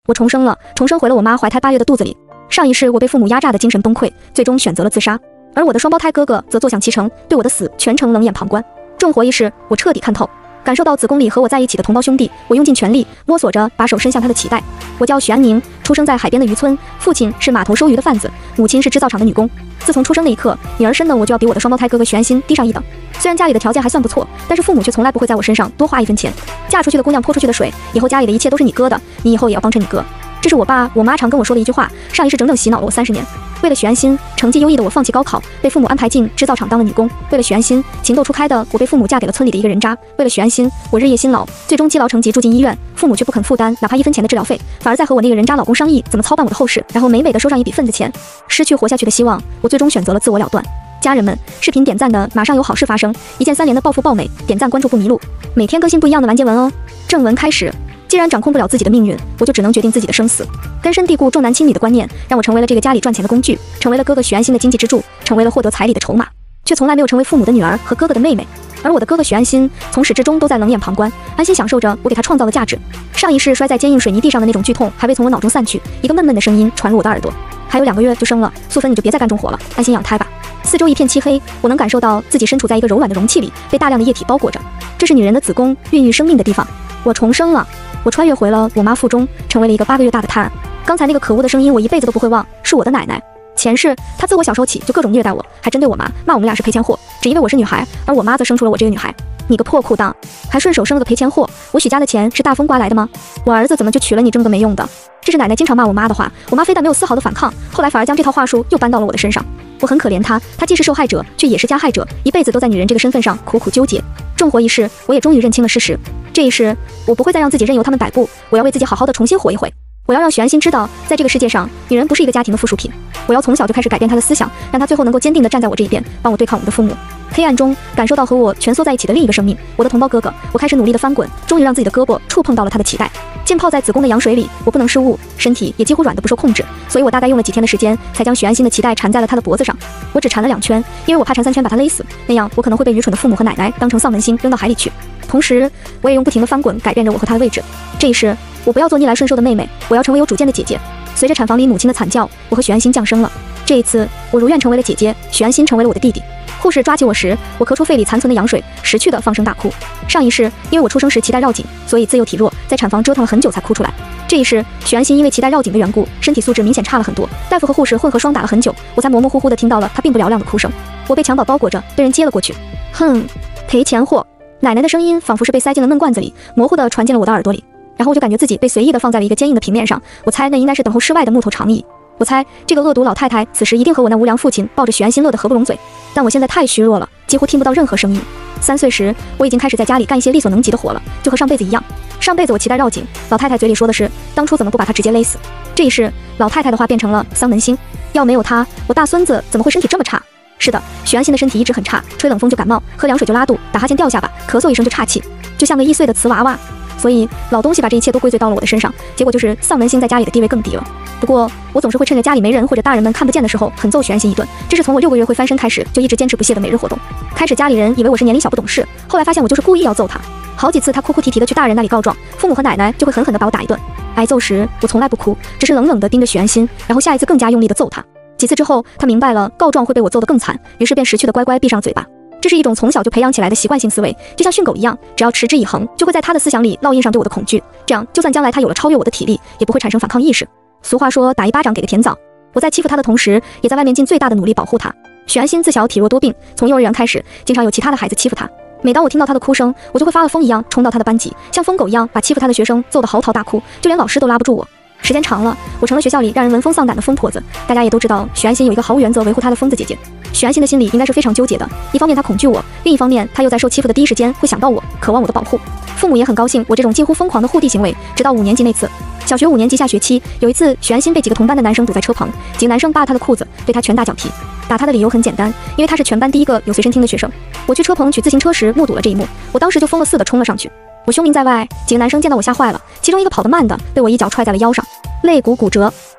我重生了，重生回了我妈怀胎8月的肚子里。上一世我被父母压榨的精神崩溃，最终选择了自杀，而我的双胞胎哥哥则坐享其成，对我的死全程冷眼旁观。重活一世，我彻底看透，感受到子宫里和我在一起的同胞兄弟，我用尽全力摸索着把手伸向他的脐带。我叫许安宁，出生在海边的渔村，父亲是码头收鱼的贩子，母亲是制造厂的女工。自从出生那一刻，女儿身呢我就要比我的双胞胎哥哥许安心低上一等。虽然家里的条件还算不错，但是父母却从来不会在我身上多花一分钱。嫁出去的姑娘泼出去的水，以后家里的一切都是你哥的，你以后也要帮衬你哥。这是我爸我妈常跟我说的一句话，上一世整整洗脑了我30年。为了许安心，成绩优异的我放弃高考，被父母安排进制造厂当了女工。为了许安心，情窦初开的我被父母嫁给了村里的一个人渣。为了许安心，我日夜辛劳，最终积劳成疾住进医院，父母却不肯负担哪怕1分钱的治疗费，反而在和我那个人渣老公商议怎么操办我的后事，然后美美的收上一笔份子钱。失去活下去的希望，我最终选择了自我了断。家人们，视频点赞的马上有好事发生，一键3连的暴富暴美，点赞关注不迷路，每天更新不一样的完结文哦。正文开始。既然掌控不了自己的命运，我就只能决定自己的生死。根深蒂固重男轻女的观念，让我成为了这个家里赚钱的工具，成为了哥哥许安心的经济支柱，成为了获得彩礼的筹码，却从来没有成为父母的女儿和哥哥的妹妹。而我的哥哥许安心，从始至终都在冷眼旁观，安心享受着我给他创造的价值。上一世摔在坚硬水泥地上的那种剧痛，还未从我脑中散去，一个闷闷的声音传入我的耳朵：还有2个月就生了，素芬你就别再干重活了，安心养胎吧。四周一片漆黑，我能感受到自己身处在一个柔软的容器里，被大量的液体包裹着，这是女人的子宫孕育生命的地方。我重生了。我穿越回了我妈腹中，成为了一个8个月大的胎。刚才那个可恶的声音，我一辈子都不会忘，是我的奶奶。前世她自我小时候起就各种虐待我，还针对我妈，骂我们俩是赔钱货，只因为我是女孩，而我妈则生出了我这个女孩。你个破裤裆，还顺手生了个赔钱货！我许家的钱是大风刮来的吗？我儿子怎么就娶了你这么个没用的？这是奶奶经常骂我妈的话，我妈非但没有丝毫的反抗，后来反而将这套话术又搬到了我的身上。我很可怜她，她既是受害者，却也是加害者，一辈子都在女人这个身份上苦苦纠结。重活一世，我也终于认清了事实。这一世，我不会再让自己任由他们摆布，我要为自己好好的重新活一回。我要让许安心知道，在这个世界上，女人不是一个家庭的附属品。我要从小就开始改变她的思想，让她最后能够坚定地站在我这一边，帮我对抗我们的父母。黑暗中，感受到和我蜷缩在一起的另一个生命，我的同胞哥哥。我开始努力地翻滚，终于让自己的胳膊触碰到了他的脐带。浸泡在子宫的羊水里，我不能失误，身体也几乎软得不受控制，所以我大概用了几天的时间，才将许安心的脐带缠在了他的脖子上。我只缠了2圈，因为我怕缠3圈把他勒死，那样我可能会被愚蠢的父母和奶奶当成丧门星扔到海里去。同时，我也用不停的翻滚改变着我和他的位置。这一世，我不要做逆来顺受的妹妹，我要成为有主见的姐姐。随着产房里母亲的惨叫，我和许安心降生了。这一次，我如愿成为了姐姐，许安心成为了我的弟弟。护士抓起我时，我咳出肺里残存的羊水，识趣的放声大哭。上一世，因为我出生时脐带绕颈，所以自幼体弱，在产房折腾了很久才哭出来。这一世，许安心因为脐带绕颈的缘故，身体素质明显差了很多，大夫和护士混合双打了很久，我才模模糊糊的听到了她并不嘹亮的哭声。我被襁褓包裹着，被人接了过去。哼，赔钱货！奶奶的声音仿佛是被塞进了闷罐子里，模糊的传进了我的耳朵里。然后我就感觉自己被随意的放在了一个坚硬的平面上，我猜那应该是等候室外的木头长椅。我猜这个恶毒老太太此时一定和我那无良父亲抱着许安心乐得合不拢嘴，但我现在太虚弱了，几乎听不到任何声音。3岁时，我已经开始在家里干一些力所能及的活了，就和上辈子一样。上辈子我脐带绕颈，老太太嘴里说的是当初怎么不把她直接勒死。这一世，老太太的话变成了丧门星，要没有她，我大孙子怎么会身体这么差？是的，许安心的身体一直很差，吹冷风就感冒，喝凉水就拉肚，打哈欠掉下巴，咳嗽一声就岔气，就像个易碎的瓷娃娃。所以老东西把这一切都归罪到了我的身上，结果就是丧门星在家里的地位更低了。不过我总是会趁着家里没人或者大人们看不见的时候狠揍许安心一顿，这是从我6个月会翻身开始就一直坚持不懈的每日活动。开始家里人以为我是年龄小不懂事，后来发现我就是故意要揍他。好几次他哭哭啼啼的去大人那里告状，父母和奶奶就会狠狠的把我打一顿。挨揍时我从来不哭，只是冷冷的盯着许安心，然后下一次更加用力的揍他。几次之后他明白了告状会被我揍得更惨，于是便识趣的乖乖闭上嘴巴。这是一种从小就培养起来的习惯性思维，就像训狗一样，只要持之以恒，就会在他的思想里烙印上对我的恐惧，这样就算将来他有了超越我的体力，也不会产生反抗意识。俗话说打一巴掌给个甜枣，我在欺负他的同时，也在外面尽最大的努力保护他。许安心自小体弱多病，从幼儿园开始，经常有其他的孩子欺负他。每当我听到他的哭声，我就会发了疯一样冲到他的班级，像疯狗一样把欺负他的学生揍得嚎啕大哭，就连老师都拉不住我。时间长了，我成了学校里让人闻风丧胆的疯婆子。大家也都知道许安心有一个毫无原则维护她的疯子姐姐。许安心的心里应该是非常纠结的，一方面她恐惧我，另一方面她又在受欺负的第一时间会想到我，渴望我的保护。父母也很高兴我这种近乎疯狂的护地行为，直到5年级那次。小学5年级下学期，有一次许安心被几个同班的男生堵在车棚，几个男生扒她的裤子，对她拳打脚踢。打她的理由很简单，因为她是全班第一个有随身听的学生。我去车棚取自行车时目睹了这一幕，我当时就疯了似的冲了上去。我凶名在外，几个男生见到我吓坏了，其中一个跑得慢的被我一脚踹在了腰上，肋骨骨折。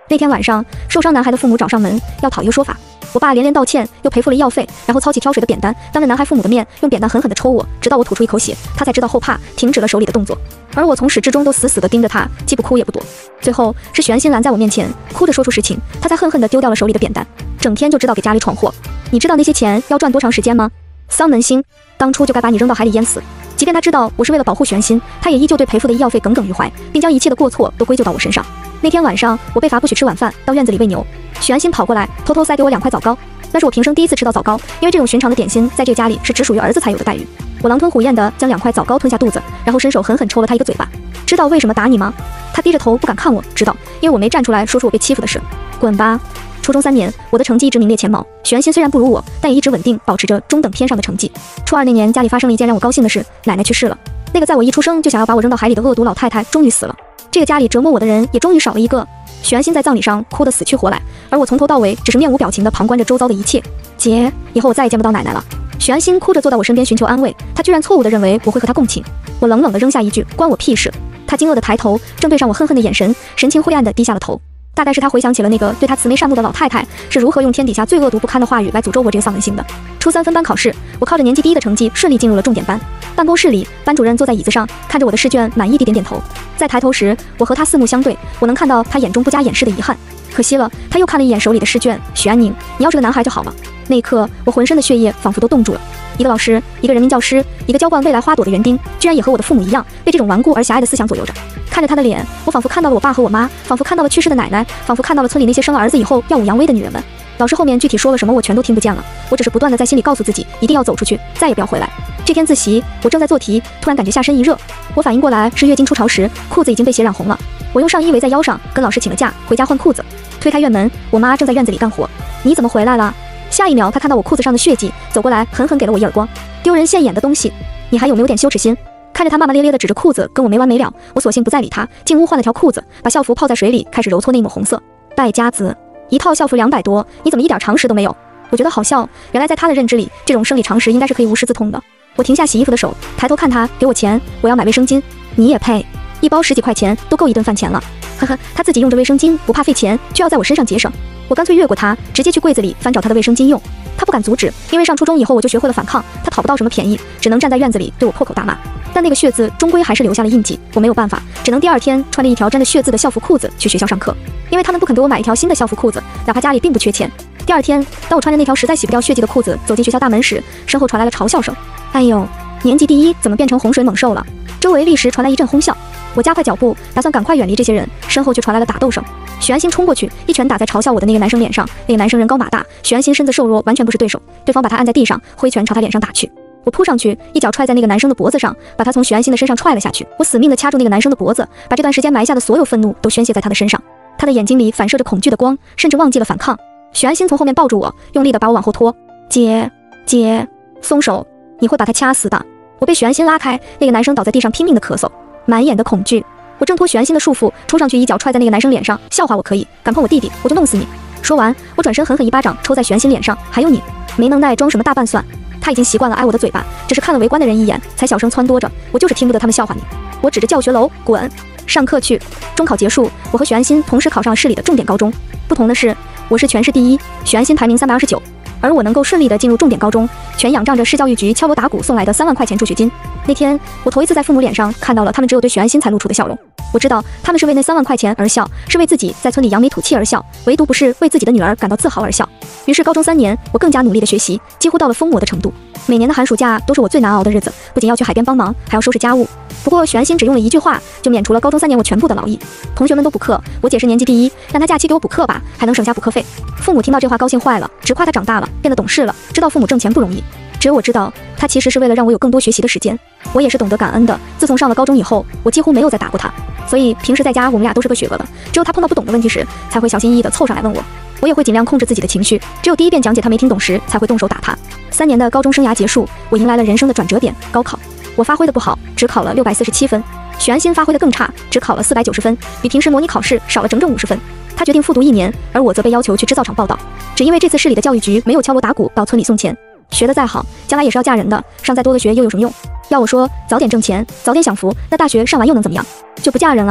那天晚上，受伤男孩的父母找上门，要讨一个说法。我爸连连道歉，又赔付了医药费，然后操起挑水的扁担，当着男孩父母的面用扁担狠狠地抽我，直到我吐出一口血，他才知道后怕，停止了手里的动作。而我从始至终都死死地盯着他，既不哭也不躲。最后是玄心拦在我面前，哭着说出实情，他才恨恨地丢掉了手里的扁担。整天就知道给家里闯祸，你知道那些钱要赚多长时间吗？丧门星，当初就该把你扔到海里淹死。即便他知道我是为了保护玄心，他也依旧对赔付的医药费耿耿于怀，并将一切的过错都归咎到我身上。那天晚上，我被罚不许吃晚饭，到院子里喂牛。玄心跑过来，偷偷塞给我2块枣糕，那是我平生第一次吃到枣糕，因为这种寻常的点心在这个家里是只属于儿子才有的待遇。我狼吞虎咽地将2块枣糕吞下肚子，然后伸手狠狠抽了他一个嘴巴。知道为什么打你吗？他低着头不敢看我。知道，因为我没站出来说出我被欺负的事。滚吧！初中3年，我的成绩一直名列前茅。玄心虽然不如我，但也一直稳定保持着中等偏上的成绩。初2那年，家里发生了一件让我高兴的事，奶奶去世了。那个在我一出生就想要把我扔到海里的恶毒老太太终于死了。这个家里折磨我的人也终于少了一个。玄心在葬礼上哭得死去活来，而我从头到尾只是面无表情地旁观着周遭的一切。姐，以后我再也见不到奶奶了。玄心哭着坐到我身边寻求安慰，他居然错误地认为我会和他共情。我冷冷地扔下一句：关我屁事。他惊愕地抬头，正对上我恨恨的眼神，神情灰暗地低下了头。大概是他回想起了那个对他慈眉善目的老太太是如何用天底下最恶毒不堪的话语来诅咒我这个丧门星的。初3分班考试，我靠着年级第1的成绩顺利进入了重点班。办公室里，班主任坐在椅子上，看着我的试卷，满意地点点头。在抬头时，我和他四目相对，我能看到他眼中不加掩饰的遗憾。可惜了，他又看了一眼手里的试卷。许安宁，你要是个男孩就好了。那一刻，我浑身的血液仿佛都冻住了。一个老师，一个人民教师，一个浇灌未来花朵的园丁，居然也和我的父母一样，被这种顽固而狭隘的思想左右着。看着他的脸，我仿佛看到了我爸和我妈，仿佛看到了去世的奶奶，仿佛看到了村里那些生了儿子以后耀武扬威的女人们。老师后面具体说了什么，我全都听不见了。我只是不断地在心里告诉自己，一定要走出去，再也不要回来。这天自习，我正在做题，突然感觉下身一热。我反应过来是月经初潮时，裤子已经被血染红了。我用上衣围在腰上，跟老师请了假，回家换裤子。推开院门，我妈正在院子里干活。你怎么回来了？下一秒，她看到我裤子上的血迹，走过来狠狠给了我一耳光。丢人现眼的东西，你还有没有点羞耻心？看着她骂骂咧咧地指着裤子跟我没完没了，我索性不再理她，进屋换了条裤子，把校服泡在水里，开始揉搓那一抹红色。败家子，一套校服200多，你怎么一点常识都没有？我觉得好笑，原来在她的认知里，这种生理常识应该是可以无师自通的。我停下洗衣服的手，抬头看她，给我钱，我要买卫生巾。你也配？一包10几块钱都够一顿饭钱了。呵呵，她自己用着卫生巾不怕费钱，却要在我身上节省。我干脆越过她，直接去柜子里翻找她的卫生巾用。她不敢阻止，因为上初中以后我就学会了反抗，她讨不到什么便宜，只能站在院子里对我破口大骂。但那个血字终归还是留下了印记，我没有办法，只能第2天穿着一条沾着血字的校服裤子去学校上课，因为他们不肯给我买一条新的校服裤子，哪怕家里并不缺钱。第2天，当我穿着那条实在洗不掉血迹的裤子走进学校大门时，身后传来了嘲笑声。哎呦，年级第1怎么变成洪水猛兽了？周围立时传来一阵哄笑。我加快脚步，打算赶快远离这些人，身后却传来了打斗声。许安心冲过去，一拳打在嘲笑我的那个男生脸上。那个男生人高马大，许安心身子瘦弱，完全不是对手。对方把他按在地上，挥拳朝他脸上打去。我扑上去，一脚踹在那个男生的脖子上，把他从许安心的身上踹了下去。我死命地掐住那个男生的脖子，把这段时间埋下的所有愤怒都宣泄在他的身上。他的眼睛里反射着恐惧的光，甚至忘记了反抗。许安心从后面抱住我，用力地把我往后拖。姐，松手，你会把他掐死的。我被许安心拉开，那个男生倒在地上拼命地咳嗽，满眼的恐惧。我挣脱许安心的束缚，冲上去一脚踹在那个男生脸上。笑话我可以，敢碰我弟弟，我就弄死你。说完，我转身狠狠一巴掌抽在许安心脸上。还有你，没能耐装什么大半蒜？他已经习惯了挨我的嘴巴，只是看了围观的人一眼，才小声撺掇着。我就是听不得他们笑话你。我指着教学楼，滚，上课去。中考结束，我和许安心同时考上了市里的重点高中。不同的是，我是全市第1，许安心排名329，而我能够顺利的进入重点高中，全仰仗着市教育局敲锣打鼓送来的3万块钱助学金。那天，我头一次在父母脸上看到了他们只有对许安心才露出的笑容。我知道他们是为那3万块钱而笑，是为自己在村里扬眉吐气而笑，唯独不是为自己的女儿感到自豪而笑。于是高中3年，我更加努力的学习，几乎到了疯魔的程度。每年的寒暑假都是我最难熬的日子，不仅要去海边帮忙，还要收拾家务。不过许安心只用了一句话，就免除了高中3年我全部的劳役。同学们都补课，我姐是年级第1，让她假期给我补课吧，还能省下补课费。父母听到这话高兴坏了，只夸她长大了，变得懂事了，知道父母挣钱不容易。只有我知道，他其实是为了让我有更多学习的时间。我也是懂得感恩的。自从上了高中以后，我几乎没有再打过他，所以平时在家我们俩都是个学个的。只有他碰到不懂的问题时，才会小心翼翼地凑上来问我。我也会尽量控制自己的情绪，只有第1遍讲解他没听懂时，才会动手打他。3年的高中生涯结束，我迎来了人生的转折点——高考。我发挥的不好，只考了647分。许安心发挥的更差，只考了490分，比平时模拟考试少了整整50分。他决定复读1年，而我则被要求去制造厂报道，只因为这次市里的教育局没有敲锣打鼓到村里送钱。学得再好，将来也是要嫁人的，上再多的学又有什么用？要我说，早点挣钱，早点享福，那大学上完又能怎么样？就不嫁人了。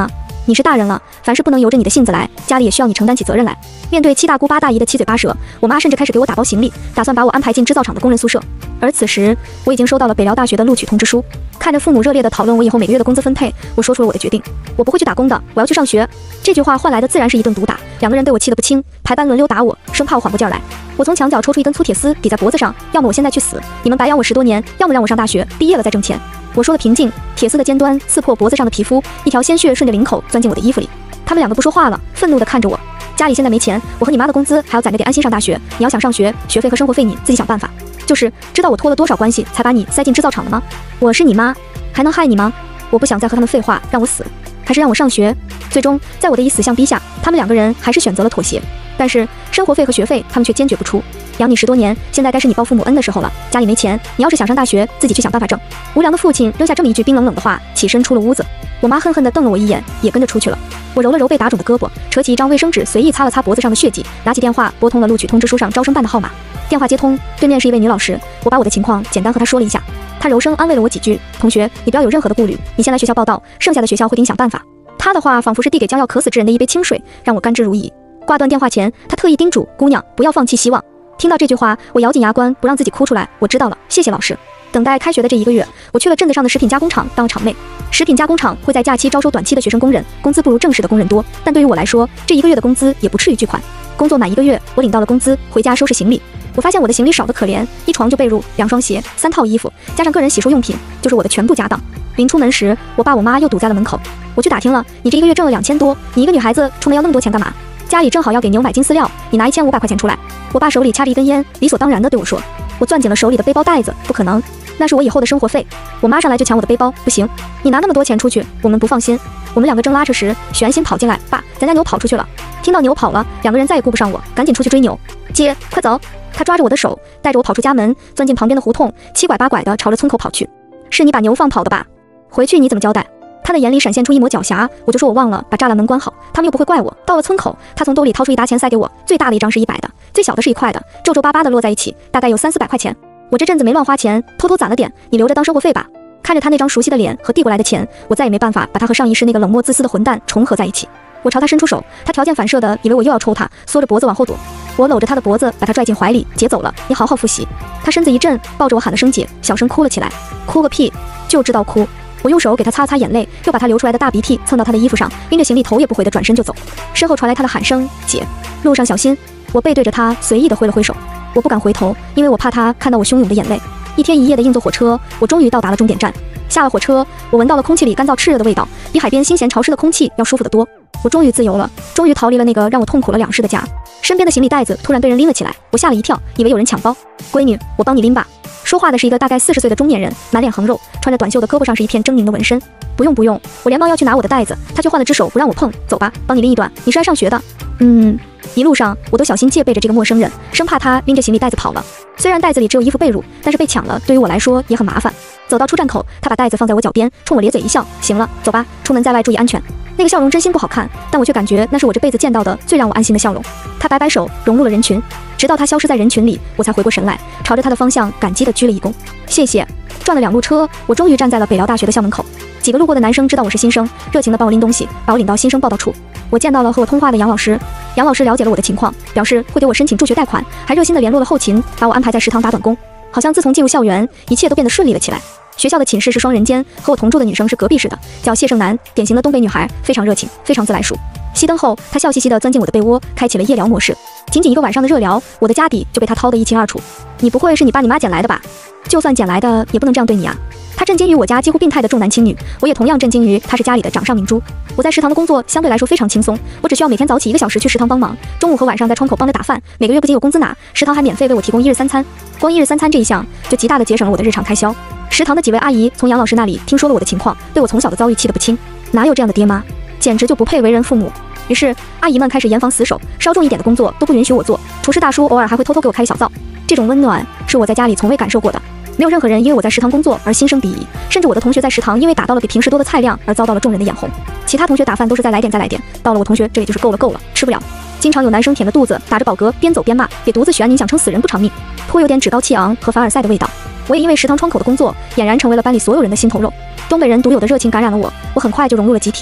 你是大人了，凡事不能由着你的性子来，家里也需要你承担起责任来。面对七大姑八大姨的七嘴八舌，我妈甚至开始给我打包行李，打算把我安排进制造厂的工人宿舍。而此时，我已经收到了北辽大学的录取通知书。看着父母热烈地讨论我以后每个月的工资分配，我说出了我的决定：我不会去打工的，我要去上学。这句话换来的自然是一顿毒打，两个人被我气得不轻，排班轮流打我，生怕我缓过劲儿来。我从墙角抽出一根粗铁丝，抵在脖子上，要么我现在去死，你们白养我10多年，要么让我上大学，毕业了再挣钱。我说的平静，铁丝的尖端刺破脖子上的皮肤，一条鲜血顺着领口钻进我的衣服里。他们两个不说话了，愤怒地看着我。家里现在没钱，我和你妈的工资还要攒着点安心上大学。你要想上学，学费和生活费你自己想办法。就是知道我托了多少关系才把你塞进制造厂的吗？我是你妈，还能害你吗？我不想再和他们废话，让我死，还是让我上学？最终，在我的以死相逼下，他们两个人还是选择了妥协。但是生活费和学费，他们却坚决不出。养你10多年，现在该是你报父母恩的时候了。家里没钱，你要是想上大学，自己去想办法挣。无良的父亲扔下这么一句冰冷冷的话，起身出了屋子。我妈恨恨地瞪了我一眼，也跟着出去了。我揉了揉被打肿的胳膊，扯起一张卫生纸，随意擦了擦脖子上的血迹，拿起电话拨通了录取通知书上招生办的号码。电话接通，对面是一位女老师。我把我的情况简单和她说了一下，她柔声安慰了我几句：“同学，你不要有任何的顾虑，你先来学校报到，剩下的学校会给你想办法。”她的话仿佛是递给将要渴死之人的一杯清水，让我甘之如饴。挂断电话前，她特意叮嘱姑娘不要放弃希望。听到这句话，我咬紧牙关，不让自己哭出来。我知道了，谢谢老师。等待开学的这1个月，我去了镇子上的食品加工厂当了厂妹。食品加工厂会在假期招收短期的学生工人，工资不如正式的工人多，但对于我来说，这1个月的工资也不至于巨款。工作满1个月，我领到了工资，回家收拾行李。我发现我的行李少得可怜，一床就被褥、2双鞋、3套衣服，加上个人洗漱用品，就是我的全部家当。临出门时，我爸我妈又堵在了门口。我去打听了，你这1个月挣了2000多，你一个女孩子出门要那么多钱干嘛？家里正好要给牛买进饲料，你拿1500块钱出来。我爸手里掐着一根烟，理所当然地对我说。我攥紧了手里的背包带子，不可能，那是我以后的生活费。我妈上来就抢我的背包，不行，你拿那么多钱出去，我们不放心。我们两个正拉扯时，许安心跑进来，爸，咱家牛跑出去了。听到牛跑了，两个人再也顾不上我，赶紧出去追牛。姐，快走！他抓着我的手，带着我跑出家门，钻进旁边的胡同，7拐8拐地朝着村口跑去。是你把牛放跑的吧？回去你怎么交代？他的眼里闪现出一抹狡黠，我就说我忘了把栅栏门关好，他们又不会怪我。到了村口，他从兜里掏出一沓钱塞给我，最大的一张是100的，最小的是1块的，皱皱巴巴的摞在一起，大概有300-400块钱。我这阵子没乱花钱，偷偷攒了点，你留着当生活费吧。看着他那张熟悉的脸和递过来的钱，我再也没办法把他和上一世那个冷漠自私的混蛋重合在一起。我朝他伸出手，他条件反射的以为我又要抽他，缩着脖子往后躲。我搂着他的脖子，把他拽进怀里，姐走了，你好好复习。他身子一震，抱着我喊了声姐，小声哭了起来。哭个屁，就知道哭。我用手给他擦了擦眼泪，又把他流出来的大鼻涕蹭到他的衣服上，拎着行李头也不回的转身就走。身后传来他的喊声，姐，路上小心。我背对着他，随意的挥了挥手。我不敢回头，因为我怕他看到我汹涌的眼泪。1天1夜的硬座火车，我终于到达了终点站。下了火车，我闻到了空气里干燥炽热的味道，比海边新鲜潮湿的空气要舒服得多。我终于自由了，终于逃离了那个让我痛苦了2世的家。身边的行李袋子突然被人拎了起来，我吓了一跳，以为有人抢包。闺女，我帮你拎吧。说话的是一个大概40岁的中年人，满脸横肉，穿着短袖的胳膊上是一片狰狞的纹身。不用不用，我连忙要去拿我的袋子，他却换了只手不让我碰。走吧，帮你拎一段，你是来上学的。一路上我都小心戒备着这个陌生人，生怕他拎着行李袋子跑了。虽然袋子里只有衣服被褥，但是被抢了对于我来说也很麻烦。走到出站口，他把袋子放在我脚边，冲我咧嘴一笑，行了，走吧，出门在外注意安全。那个笑容真心不好看，但我却感觉那是我这辈子见到的最让我安心的笑容。他摆摆手，融入了人群，直到他消失在人群里，我才回过神来，朝着他的方向感激地鞠了一躬，谢谢。转了2路车，我终于站在了北辽大学的校门口。几个路过的男生知道我是新生，热情地帮我拎东西，把我领到新生报到处。我见到了和我通话的杨老师，杨老师了解了我的情况，表示会给我申请助学贷款，还热心地联络了后勤，把我安排在食堂打短工。好像自从进入校园，一切都变得顺利了起来。学校的寝室是双人间，和我同住的女生是隔壁室的，叫谢胜男，典型的东北女孩，非常热情，非常自来熟。熄灯后，她笑嘻嘻地钻进我的被窝，开启了夜聊模式。仅仅1个晚上的热聊，我的家底就被她掏得一清二楚。你不会是你爸你妈捡来的吧？就算捡来的，也不能这样对你啊！他震惊于我家几乎病态的重男轻女，我也同样震惊于他是家里的掌上明珠。我在食堂的工作相对来说非常轻松，我只需要每天早起1个小时去食堂帮忙，中午和晚上在窗口帮着打饭，每个月不仅有工资拿，食堂还免费为我提供1日3餐。光1日3餐这一项，就极大的节省了我的日常开销。食堂的几位阿姨从杨老师那里听说了我的情况，对我从小的遭遇气得不轻，哪有这样的爹妈，简直就不配为人父母。于是阿姨们开始严防死守，稍重一点的工作都不允许我做，厨师大叔偶尔还会偷偷给我开一小灶。这种温暖是我在家里从未感受过的。没有任何人因为我在食堂工作而心生敌意，甚至我的同学在食堂因为打到了比平时多的菜量而遭到了众人的眼红。其他同学打饭都是再来点再来点，到了我同学这里就是够了，吃不了。经常有男生舔着肚子打着饱嗝边走边骂，给犊子许安宁想撑死人不偿命，颇有点趾高气昂和凡尔赛的味道。我也因为食堂窗口的工作俨然成为了班里所有人的心头肉。东北人独有的热情感染了我，我很快就融入了集体。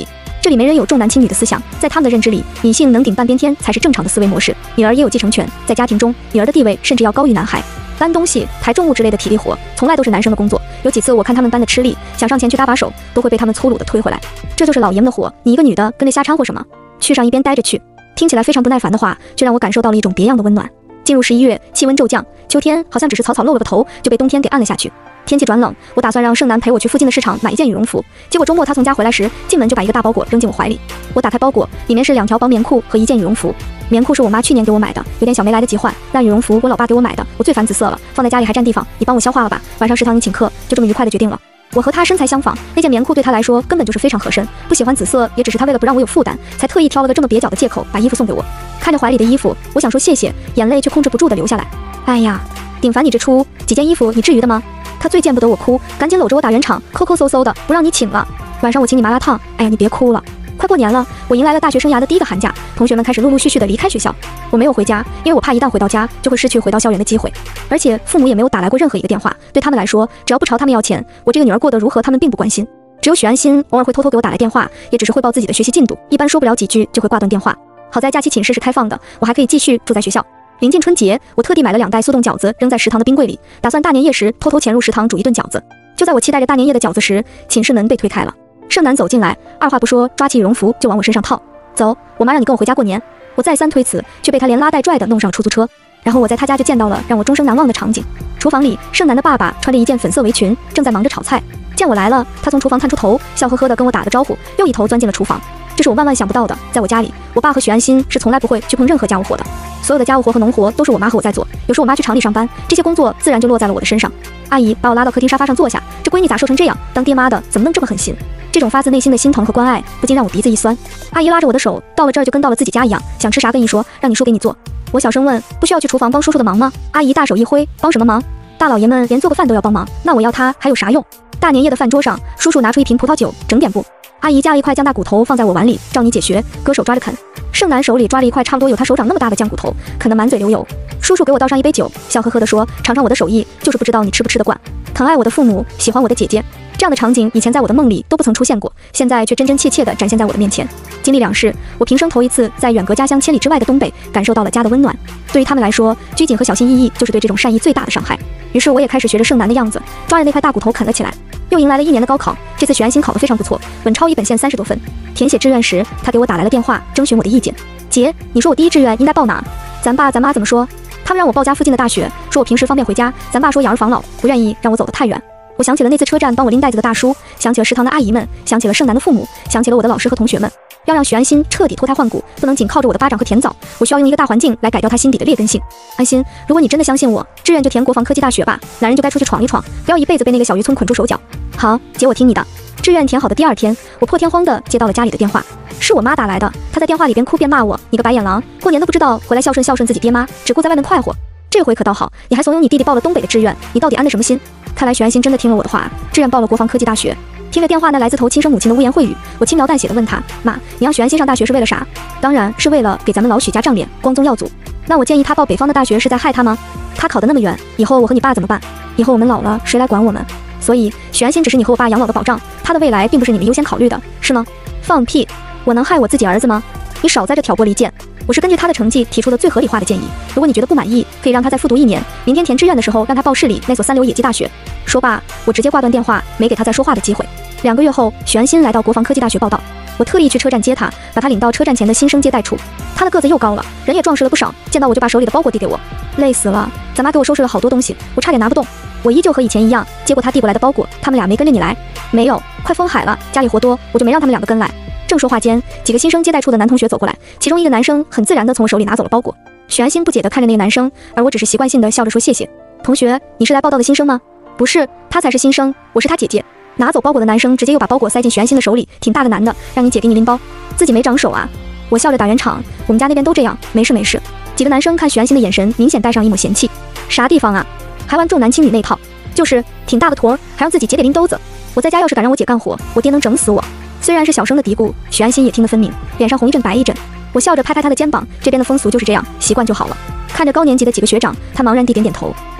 这里没人有重男轻女的思想，在他们的认知里，女性能顶半边天才是正常的思维模式。女儿也有继承权，在家庭中，女儿的地位甚至要高于男孩。搬东西、抬重物之类的体力活，从来都是男生的工作。有几次我看他们搬的吃力，想上前去搭把手，都会被他们粗鲁的推回来。这就是老爷们的活，你一个女的跟着瞎掺和什么？去上一边待着去。听起来非常不耐烦的话，却让我感受到了一种别样的温暖。进入11月，气温骤降，秋天好像只是草草露了个头，就被冬天给按了下去。天气转冷，我打算让盛楠陪我去附近的市场买一件羽绒服。结果周末他从家回来时，进门就把一个大包裹扔进我怀里。我打开包裹，里面是2条薄棉裤和一件羽绒服。棉裤是我妈去年给我买的，有点小没来得及换。但羽绒服我老爸给我买的，我最烦紫色了，放在家里还占地方，你帮我消化了吧。晚上食堂你请客，就这么愉快的决定了。我和他身材相仿，那件棉裤对他来说根本就是非常合身。不喜欢紫色，也只是他为了不让我有负担，才特意挑了个这么蹩脚的借口把衣服送给我。看着怀里的衣服，我想说谢谢，眼泪却控制不住的流下来。哎呀，顶烦你这出几件衣服，你至于的吗？他最见不得我哭，赶紧搂着我打圆场，抠抠搜搜的不让你请了。晚上我请你麻辣烫，哎呀，你别哭了。快过年了，我迎来了大学生涯的第一个寒假，同学们开始陆陆续续的离开学校。我没有回家，因为我怕一旦回到家，就会失去回到校园的机会。而且父母也没有打来过任何一个电话，对他们来说，只要不朝他们要钱，我这个女儿过得如何，他们并不关心。只有许安心偶尔会偷偷给我打来电话，也只是汇报自己的学习进度，一般说不了几句就会挂断电话。好在假期寝室是开放的，我还可以继续住在学校。临近春节，我特地买了2袋速冻饺子，扔在食堂的冰柜里，打算大年夜时偷偷潜入食堂煮一顿饺子。就在我期待着大年夜的饺子时，寝室门被推开了。盛楠走进来，二话不说，抓起羽绒服就往我身上套。走，我妈让你跟我回家过年。我再三推辞，却被他连拉带拽的弄上出租车。然后我在他家就见到了让我终生难忘的场景。厨房里，盛楠的爸爸穿着一件粉色围裙，正在忙着炒菜。见我来了，他从厨房探出头，笑呵呵地跟我打个招呼，又一头钻进了厨房。这是我万万想不到的，在我家里，我爸和许安心是从来不会去碰任何家务活的。所有的家务活和农活都是我妈和我在做，有时我妈去厂里上班，这些工作自然就落在了我的身上。阿姨把我拉到客厅沙发上坐下，这闺女咋瘦成这样？当爹妈的怎么能这么狠心？这种发自内心的心疼和关爱，不禁让我鼻子一酸。阿姨拉着我的手，到了这儿就跟到了自己家一样，想吃啥跟姨说，让你叔给你做。我小声问，不需要去厨房帮叔叔的忙吗？阿姨大手一挥，帮什么忙？大老爷们连做个饭都要帮忙，那我要他还有啥用？大年夜的饭桌上，叔叔拿出一瓶葡萄酒，整点不？阿姨夹了一块酱大骨头放在我碗里，照你姐学，割手抓着啃。盛楠手里抓了一块差不多有他手掌那么大的酱骨头，啃得满嘴流油。叔叔给我倒上一杯酒，笑呵呵地说，尝尝我的手艺，就是不知道你吃不吃得惯。疼爱我的父母，喜欢我的姐姐，这样的场景以前在我的梦里都不曾出现过，现在却真真切切地展现在我的面前。经历2世，我平生头一次在远隔家乡千里之外的东北感受到了家的温暖。对于他们来说，拘谨和小心翼翼就是对这种善意最大的伤害。于是我也开始学着盛楠的样子，抓着那块大骨头啃了起来。又迎来了1年的高考，这次许安心考得非常不错，稳超一本线30多分。填写志愿时，他给我打来了电话，征询我的意见。姐，你说我第一志愿应该报哪儿？咱爸咱妈怎么说？他们让我报家附近的大学，说我平时方便回家。咱爸说养儿防老，不愿意让我走得太远。我想起了那次车站帮我拎袋子的大叔，想起了食堂的阿姨们，想起了盛楠的父母，想起了我的老师和同学们。要让许安心彻底脱胎换骨，不能仅靠着我的巴掌和甜枣，我需要用一个大环境来改掉他心底的劣根性。安心，如果你真的相信我，志愿就填国防科技大学吧，男人就该出去闯一闯，不要一辈子被那个小渔村捆住手脚。好，姐，我听你的。志愿填好的第2天，我破天荒地接到了家里的电话，是我妈打来的。她在电话里边哭边骂我，你个白眼狼，过年都不知道回来孝顺自己爹妈，只顾在外面快活。这回可倒好，你还怂恿你弟弟报了东北的志愿，你到底安的什么心？看来许安心真的听了我的话，志愿报了国防科技大学。听着电话那来自头亲生母亲的污言秽语，我轻描淡写的问他，妈，你让许安心上大学是为了啥？当然是为了给咱们老许家仗脸，光宗耀祖。那我建议他报北方的大学是在害他吗？他考得那么远，以后我和你爸怎么办？以后我们老了谁来管我们？所以许安心只是你和我爸养老的保障，他的未来并不是你们优先考虑的，是吗？放屁！我能害我自己儿子吗？你少在这挑拨离间。我是根据他的成绩提出了最合理化的建议，如果你觉得不满意，可以让他再复读1年，明天填志愿的时候让他报市里那所3流野鸡大学。说罢，我直接挂断电话，没给他再说话的机会。2个月后，许安心来到国防科技大学报到，我特意去车站接他，把他领到车站前的新生接待处。他的个子又高了，人也壮实了不少，见到我就把手里的包裹递给我，累死了。咱妈给我收拾了好多东西，我差点拿不动。我依旧和以前一样，接过他递过来的包裹。他们俩没跟着你来？没有，快封海了，家里活多，我就没让他们2个跟来。正说话间，几个新生接待处的男同学走过来，其中一个男生很自然地从我手里拿走了包裹。许安心不解地看着那个男生，而我只是习惯性地笑着说谢谢。同学，你是来报到的新生吗？不是，他才是新生，我是他姐姐。拿走包裹的男生直接又把包裹塞进许安心的手里，挺大的男的，让你姐给你拎包，自己没长手啊？我笑着打圆场，我们家那边都这样，没事没事。几个男生看许安心的眼神明显带上一抹嫌弃，啥地方啊？还玩重男轻女那套，就是挺大的坨儿，还让自己姐给拎兜子。我在家要是敢让我姐干活，我爹能整死我。虽然是小声的嘀咕，许安心也听得分明，脸上红一阵白一阵。我笑着拍拍他的肩膀，这边的风俗就是这样，习惯就好了。看着高年级的几个学长，他茫然地点点头。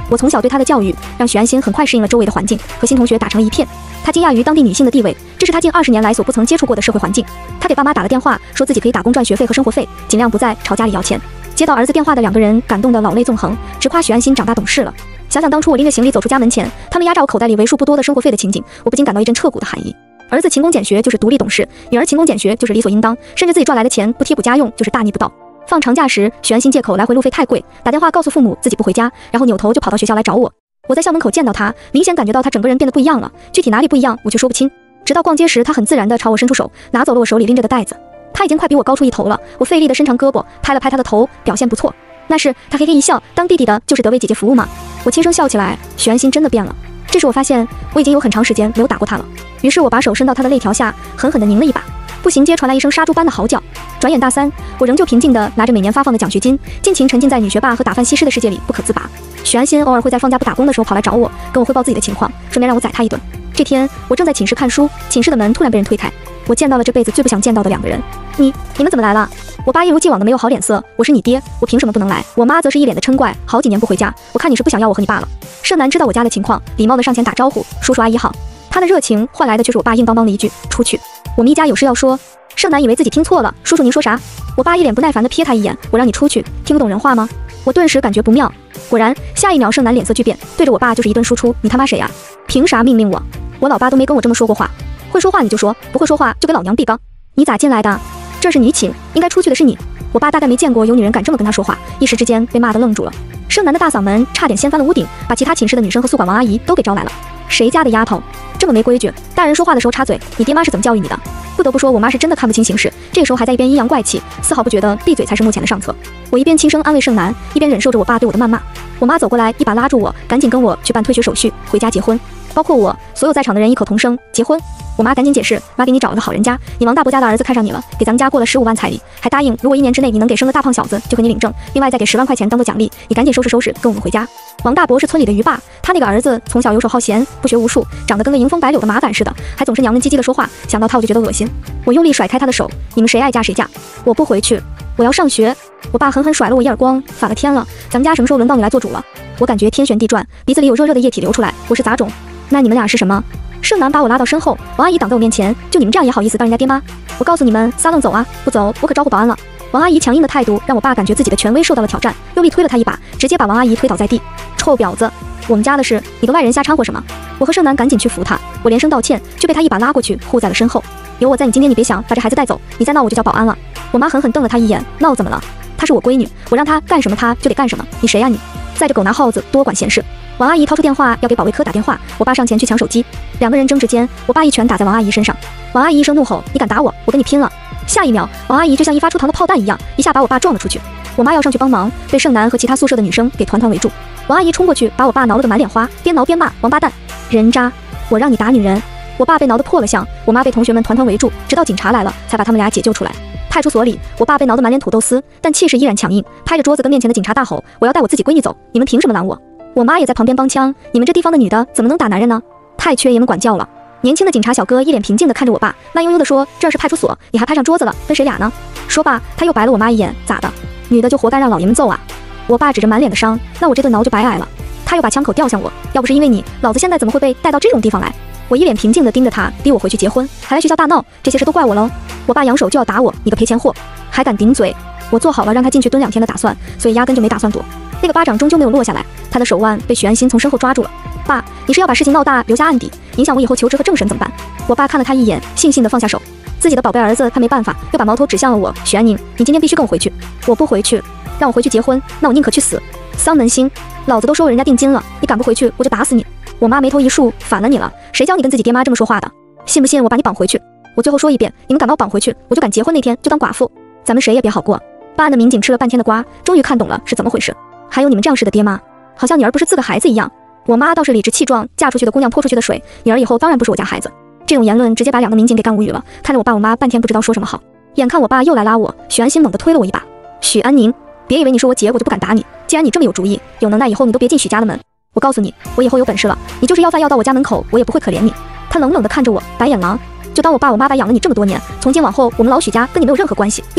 我从小对她的教育，让许安心很快适应了周围的环境，和新同学打成了一片。她惊讶于当地女性的地位，这是她近20年来所不曾接触过的社会环境。她给爸妈打了电话，说自己可以打工赚学费和生活费，尽量不再朝家里要钱。接到儿子电话的2个人感动得老泪纵横，直夸许安心长大懂事了。想想当初我拎着行李走出家门前，他们压榨我口袋里为数不多的生活费的情景，我不禁感到一阵彻骨的寒意。儿子勤工俭学就是独立懂事，女儿勤工俭学就是理所应当，甚至自己赚来的钱不贴补家用就是大逆不道。放长假时，许安心借口来回路费太贵，打电话告诉父母自己不回家，然后扭头就跑到学校来找我。我在校门口见到他，明显感觉到他整个人变得不一样了，具体哪里不一样我却说不清。直到逛街时，他很自然地朝我伸出手，拿走了我手里拎着的袋子。他已经快比我高出一头了，我费力地伸长胳膊拍了拍他的头，表现不错。那是他嘿嘿一笑，当弟弟的就是得为姐姐服务吗？我轻声笑起来，许安心真的变了。这时我发现我已经有很长时间没有打过他了，于是我把手伸到他的肋条下，狠狠地拧了一把。步行街传来一声杀猪般的嚎叫。转眼大3，我仍旧平静地拿着每年发放的奖学金，尽情沉浸在女学霸和打饭西施的世界里不可自拔。许安心偶尔会在放假不打工的时候跑来找我，跟我汇报自己的情况，顺便让我宰他一顿。这天我正在寝室看书，寝室的门突然被人推开，我见到了这辈子最不想见到的2个人。你们怎么来了？我爸一如既往的没有好脸色，我是你爹，我凭什么不能来？我妈则是一脸的嗔怪，好几年不回家，我看你是不想要我和你爸了。盛楠知道我家的情况，礼貌地上前打招呼，叔叔阿姨好。他的热情换来的却是我爸硬邦邦的一句出去。我们一家有事要说。盛楠以为自己听错了，叔叔您说啥？我爸一脸不耐烦地瞥他一眼，我让你出去，听不懂人话吗？我顿时感觉不妙。果然，下一秒盛楠脸色巨变，对着我爸就是一顿输出，你他妈谁呀？凭啥命令我？我老爸都没跟我这么说过话。会说话你就说，不会说话就给老娘闭缸。你咋进来的？这是你寝，应该出去的是你。我爸大概没见过有女人敢这么跟他说话，一时之间被骂得愣住了。盛楠的大嗓门差点掀翻了屋顶，把其他寝室的女生和宿管王阿姨都给招来了。谁家的丫头这么没规矩？大人说话的时候插嘴，你爹妈是怎么教育你的？不得不说，我妈是真的看不清形势，这个时候还在一边阴阳怪气，丝毫不觉得闭嘴才是目前的上策。我一边轻声安慰盛楠，一边忍受着我爸对我的谩骂。我妈走过来，一把拉住我，赶紧跟我去办退学手续，回家结婚。包括我，所有在场的人异口同声结婚。我妈赶紧解释，妈给你找了个好人家，你王大伯家的儿子看上你了，给咱们家过了15万彩礼，还答应如果1年之内你能给生个大胖小子，就和你领证，另外再给10万块钱当做奖励。你赶紧收拾收拾，跟我们回家。王大伯是村里的鱼霸，他那个儿子从小游手好闲，不学无术，长得跟个迎风摆柳的麻杆似的，还总是娘们唧唧的说话，想到他我就觉得恶心。我用力甩开他的手，你们谁爱嫁谁嫁，我不回去，我要上学。我爸狠狠甩了我一耳光，反了天了，咱们家什么时候轮到你来做主了？我感觉天旋地转，鼻子里有热热的液体流出来，我是杂种。那你们俩是什么？盛楠把我拉到身后，王阿姨挡在我面前，就你们这样也好意思当人家爹妈？我告诉你们，撒愣走啊，不走我可招呼保安了。王阿姨强硬的态度让我爸感觉自己的权威受到了挑战，用力推了他一把，直接把王阿姨推倒在地。臭婊子，我们家的事你个外人瞎掺和什么？我和盛楠赶紧去扶他，我连声道歉，却被他一把拉过去护在了身后。有我在，你今天你别想把这孩子带走，你再闹我就叫保安了。我妈狠狠瞪了他一眼，闹怎么了？她是我闺女，我让她干什么她就得干什么，你谁呀你？在这狗拿耗子多管闲事。王阿姨掏出电话要给保卫科打电话，我爸上前去抢手机，2个人争执间，我爸一拳打在王阿姨身上。王阿姨一声怒吼，你敢打我，我跟你拼了！下一秒，王阿姨就像一发出膛的炮弹一样，一下把我爸撞了出去。我妈要上去帮忙，被盛楠和其他宿舍的女生给团团围住。王阿姨冲过去把我爸挠了个满脸花，边挠边骂，王八蛋，人渣，我让你打女人。我爸被挠得破了相，我妈被同学们团团围住，直到警察来了才把他们俩解救出来。派出所里，我爸被挠得满脸土豆丝，但气势依然强硬，拍着桌子跟面前的警察大吼，我要带我自己闺女走，你们凭什么拦我？我妈也在旁边帮腔，你们这地方的女的怎么能打男人呢？太缺爷们管教了。年轻的警察小哥一脸平静地看着我爸，慢悠悠地说，这是派出所，你还拍上桌子了，跟谁俩呢？说罢他又白了我妈一眼，咋的？女的就活该让老爷们揍啊？我爸指着满脸的伤，那我这顿挠就白挨了。他又把枪口调向我，要不是因为你，老子现在怎么会被带到这种地方来？我一脸平静地盯着他，逼我回去结婚，还来学校大闹，这些事都怪我喽。我爸扬手就要打我，你个赔钱货，还敢顶嘴！我做好了让他进去蹲2天的打算，所以压根就没打算躲。那个巴掌终究没有落下来，他的手腕被许安心从身后抓住了。爸，你是要把事情闹大，留下案底，影响我以后求职和政审怎么办？我爸看了他一眼，悻悻地放下手。自己的宝贝儿子他没办法，又把矛头指向了我。许安宁，你今天必须跟我回去。我不回去，让我回去结婚，那我宁可去死。丧门星，老子都收了人家定金了，你敢不回去我就打死你。我妈眉头一竖，反了你了，谁教你跟自己爹妈这么说话的？信不信我把你绑回去？我最后说一遍，你们敢把我绑回去，我就敢结婚那天就当寡妇，咱们谁也别好过。办案的民警吃了半天的瓜，终于看懂了是怎么回事。还有你们这样式的爹妈，好像女儿不是自个孩子一样。我妈倒是理直气壮，嫁出去的姑娘泼出去的水，女儿以后当然不是我家孩子。这种言论直接把2个民警给干无语了，看着我爸我妈半天不知道说什么好。眼看我爸又来拉我，许安心猛地推了我一把。许安宁，别以为你说我姐我就不敢打你，既然你这么有主意，有能耐以后你都别进许家的门。我告诉你，我以后有本事了，你就是要饭要到我家门口，我也不会可怜你。他冷冷地看着我，白眼狼，就当我爸我妈白养了你这么多年，从今往后我们老许家跟你没有任何关系，你滚！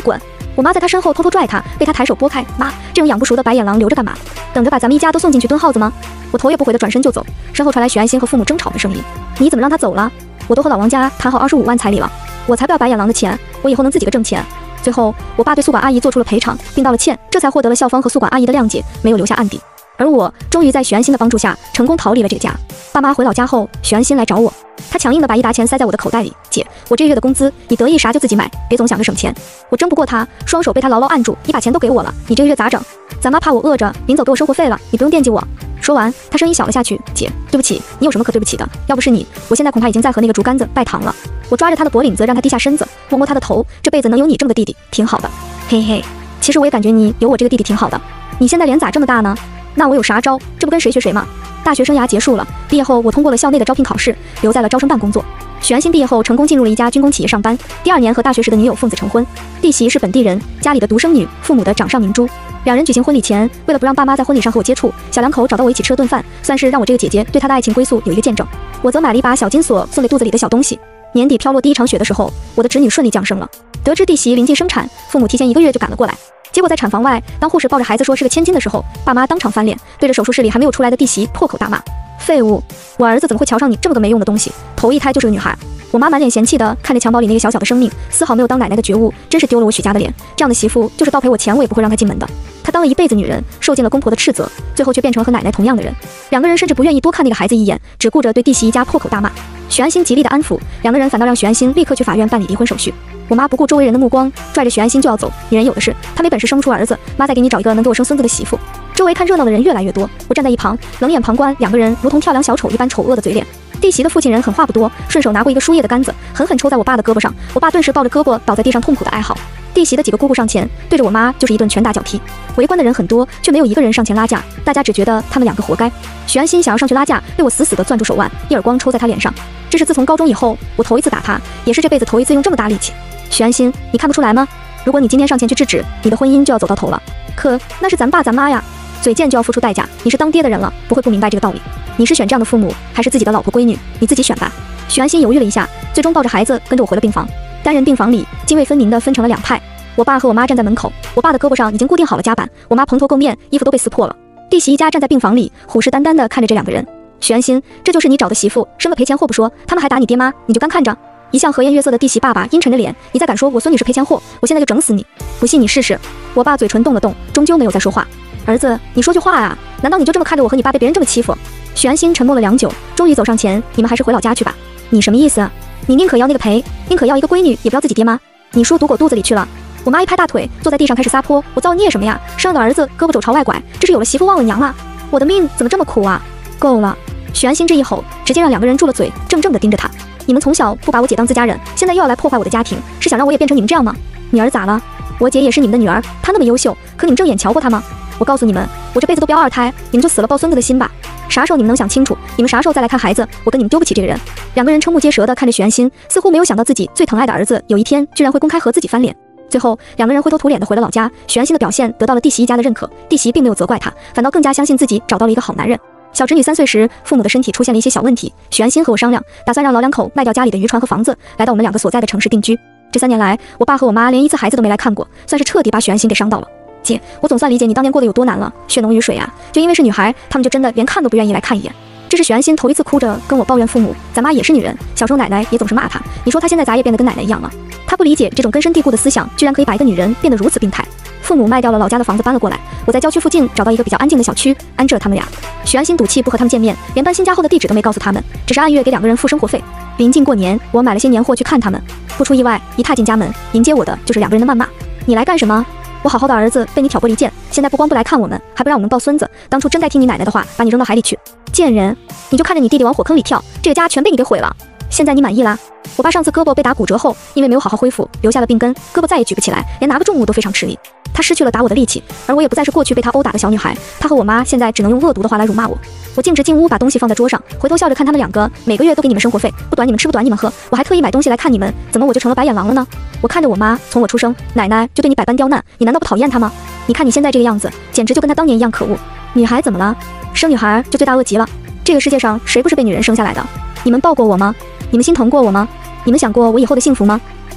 我妈在他身后偷偷拽他，被他抬手拨开。妈，这种养不熟的白眼狼留着干嘛？等着把咱们一家都送进去蹲耗子吗？我头也不回的转身就走，身后传来许安心和父母争吵的声音。你怎么让他走了？我都和老王家谈好25万彩礼了，我才不要白眼狼的钱，我以后能自己个挣钱。最后，我爸对宿管阿姨做出了赔偿，并道了歉，这才获得了校方和宿管阿姨的谅解，没有留下案底。而我终于在许安心的帮助下，成功逃离了这个家。爸妈回老家后，许安心来找我，他强硬的把一沓钱塞在我的口袋里。姐，我这月的工资，你得意啥就自己买，别总想着省钱。我争不过他，双手被他牢牢按住，你把钱都给我了，你这个月咋整？咱妈怕我饿着，临走给我生活费了，你不用惦记我。说完，他声音小了下去，姐，对不起，你有什么可对不起的？要不是你，我现在恐怕已经在和那个竹竿子拜堂了。我抓着他的脖领子，让他低下身子，摸摸他的头，这辈子能有你这么个弟弟，挺好的。嘿嘿，其实我也感觉你有我这个弟弟挺好的。你现在脸咋这么大呢？那我有啥招？这不跟谁学谁吗？大学生涯结束了，毕业后我通过了校内的招聘考试，留在了招生办工作。许安心毕业后成功进入了一家军工企业上班，第2年和大学时的女友奉子成婚。弟媳是本地人，家里的独生女，父母的掌上明珠。2人举行婚礼前，为了不让爸妈在婚礼上和我接触，小两口找到我一起吃了顿饭，算是让我这个姐姐对她的爱情归宿有一个见证。我则买了一把小金锁送给肚子里的小东西。年底飘落第1场雪的时候，我的侄女顺利降生了。得知弟媳临近生产，父母提前1个月就赶了过来。结果在产房外，当护士抱着孩子说是个千金的时候，爸妈当场翻脸，对着手术室里还没有出来的弟媳破口大骂：废物！我儿子怎么会瞧上你这么个没用的东西？头一胎就是个女孩。我妈满脸嫌弃的看着襁褓里那个小小的生命，丝毫没有当奶奶的觉悟，真是丢了我许家的脸。这样的媳妇就是倒赔我钱，我也不会让她进门的。她当了一辈子女人，受尽了公婆的斥责，最后却变成和奶奶同样的人。2个人甚至不愿意多看那个孩子一眼，只顾着对弟媳一家破口大骂。许安心极力的安抚，2个人反倒让许安心立刻去法院办理离婚手续。我妈不顾周围人的目光，拽着许安心就要走。女人有的是，她没本事生不出儿子，妈再给你找一个能给我生孙子的媳妇。周围看热闹的人越来越多，我站在一旁冷眼旁观，2个人如同跳梁小丑一般丑恶的嘴脸。弟媳的父亲人狠话不多，顺手拿过一个输液的杆子，狠狠抽在我爸的胳膊上，我爸顿时抱着胳膊倒在地上痛苦的哀嚎。弟媳的几个姑姑上前，对着我妈就是一顿拳打脚踢。围观的人很多，却没有一个人上前拉架，大家只觉得他们2个活该。许安心想要上去拉架，被我死死地攥住手腕，一耳光抽在他脸上。这是自从高中以后我头一次打他，也是这辈子头一次用这么大力气。许安心，你看不出来吗？如果你今天上前去制止，你的婚姻就要走到头了。可那是咱爸咱妈呀，嘴贱就要付出代价。你是当爹的人了，不会不明白这个道理。你是选这样的父母，还是自己的老婆闺女？你自己选吧。许安心犹豫了一下，最终抱着孩子跟着我回了病房。单人病房里，泾渭分明的分成了2派。我爸和我妈站在门口，我爸的胳膊上已经固定好了夹板，我妈蓬头垢面，衣服都被撕破了。弟媳一家站在病房里，虎视眈眈地看着这2个人。许安心，这就是你找的媳妇，生个赔钱货不说，他们还打你爹妈，你就干看着。一向和颜悦色的弟媳爸爸阴沉着脸，你再敢说我孙女是赔钱货，我现在就整死你！不信你试试。我爸嘴唇动了动，终究没有再说话。儿子，你说句话啊，难道你就这么看着我和你爸被别人这么欺负？许安心沉默了良久，终于走上前，你们还是回老家去吧。你什么意思？你宁可要那个赔，宁可要一个闺女，也不要自己爹妈？你书读狗肚子里去了。我妈一拍大腿，坐在地上开始撒泼。我造孽什么呀？生了个儿子，胳膊肘朝外拐，这是有了媳妇忘了娘啊！我的命怎么这么苦啊？够了！许安心这一吼，直接让2个人住了嘴，怔怔地盯着他。你们从小不把我姐当自家人，现在又要来破坏我的家庭，是想让我也变成你们这样吗？女儿咋了？我姐也是你们的女儿，她那么优秀，可你们正眼瞧过她吗？我告诉你们，我这辈子都不要2胎，你们就死了抱孙子的心吧。啥时候你们能想清楚？你们啥时候再来看孩子？我跟你们丢不起这个人。2个人瞠目结舌地看着许安心，似乎没有想到自己最疼爱的儿子有一天居然会公开和自己翻脸。最后2个人灰头土脸地回了老家。许安心的表现得到了弟媳一家的认可，弟媳并没有责怪他，反倒更加相信自己找到了一个好男人。小侄女3岁时，父母的身体出现了一些小问题，许安心和我商量，打算让老2口卖掉家里的渔船和房子，来到我们2个所在的城市定居。这3年来，我爸和我妈连一次孩子都没来看过，算是彻底把许安心给伤到了。姐，我总算理解你当年过得有多难了，血浓于水啊！就因为是女孩，他们就真的连看都不愿意来看一眼。这是许安心头一次哭着跟我抱怨父母，咱妈也是女人，小时候奶奶也总是骂她，你说她现在咋也变得跟奶奶一样了？她不理解这种根深蒂固的思想，居然可以把一个女人变得如此病态。父母卖掉了老家的房子搬了过来，我在郊区附近找到一个比较安静的小区，安置了他们俩。许安心赌气不和他们见面，连搬新家后的地址都没告诉他们，只是按月给2个人付生活费。临近过年，我买了些年货去看他们，不出意外，一踏进家门，迎接我的就是2个人的谩骂。你来干什么？我好好的儿子被你挑拨离间，现在不光不来看我们，还不让我们抱孙子，当初真该听你奶奶的话，把你扔到海里去。贱人，你就看着你弟弟往火坑里跳，这个家全被你给毁了。现在你满意啦？我爸上次胳膊被打骨折后，因为没有好好恢复，留下了病根，胳膊再也举不起来，连拿个重物都非常吃力。他失去了打我的力气，而我也不再是过去被他殴打的小女孩。他和我妈现在只能用恶毒的话来辱骂我。我径直进屋，把东西放在桌上，回头笑着看他们2个，每个月都给你们生活费，不短你们吃，不短你们喝，我还特意买东西来看你们，怎么我就成了白眼狼了呢？我看着我妈，从我出生，奶奶就对你百般刁难，你难道不讨厌她吗？你看你现在这个样子，简直就跟她当年一样可恶。女孩怎么了？生女孩就罪大恶极了。这个世界上谁不是被女人生下来的？你们抱过我吗？你们心疼过我吗？你们想过我以后的幸福吗？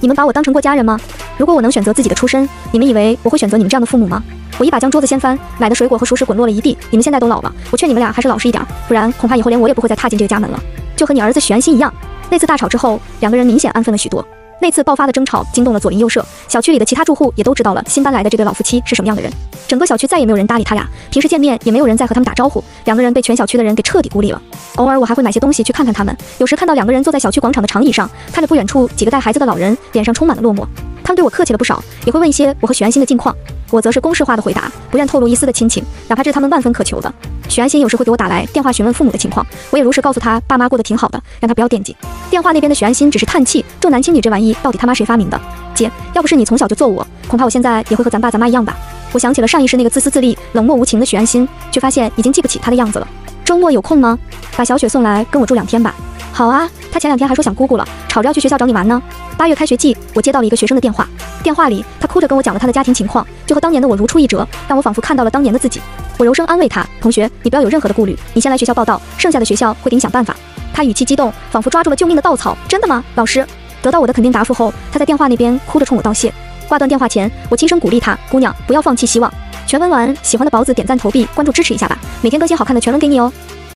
你们把我当成过家人吗？如果我能选择自己的出身，你们以为我会选择你们这样的父母吗？我一把将桌子掀翻，买的水果和熟食滚落了一地。你们现在都老了，我劝你们俩还是老实一点，不然恐怕以后连我也不会再踏进这个家门了。就和你儿子许安心一样。那次大吵之后，两个人明显安分了许多。那次爆发的争吵惊动了左邻右舍，小区里的其他住户也都知道了新搬来的这对老夫妻是什么样的人。整个小区再也没有人搭理他俩，平时见面也没有人再和他们打招呼，两个人被全小区的人给彻底孤立了。偶尔我还会买些东西去看看他们，有时看到两个人坐在小区广场的长椅上，看着不远处几个带孩子的老人，脸上充满了落寞。他们对我客气了不少，也会问一些我和许安心的近况，我则是公式化的回答，不愿透露一丝的亲情，哪怕这是他们万分渴求的。许安心有时会给我打来电话询问父母的情况，我也如实告诉他爸妈过得挺好的，让他不要惦记。电话那边的许安心只是叹气，重男轻女这玩意到底他妈谁发明的？姐，要不是你从小就揍我，恐怕我现在也会和咱爸咱妈一样吧。我想起了上一世那个自私自利、冷漠无情的许安心，却发现已经记不起他的样子了。周末有空吗？把小雪送来跟我住2天吧。好啊，他前2天还说想姑姑了，吵着要去学校找你玩呢。8月开学季，我接到了一个学生的电话，电话里他哭着跟我讲了他的家庭情况，就和当年的我如出一辙，让我仿佛看到了当年的自己。我柔声安慰他，同学，你不要有任何的顾虑，你先来学校报到，剩下的学校会给你想办法。他语气激动，仿佛抓住了救命的稻草。真的吗，老师？得到我的肯定答复后，他在电话那边哭着冲我道谢。挂断电话前，我轻声鼓励他，姑娘，不要放弃希望。全文完，喜欢的宝子点赞投币，关注支持一下吧，每天更新好看的全文给你哦。